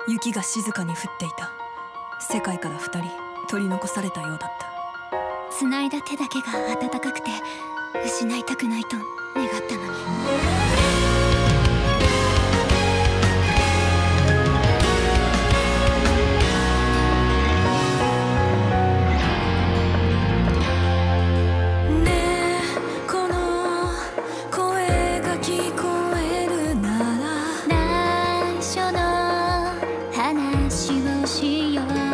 雪が静かに降っていた。世界から2人取り残されたようだった。 繋いだ手だけが温かくて失いたくないと願ったのに。話をしよう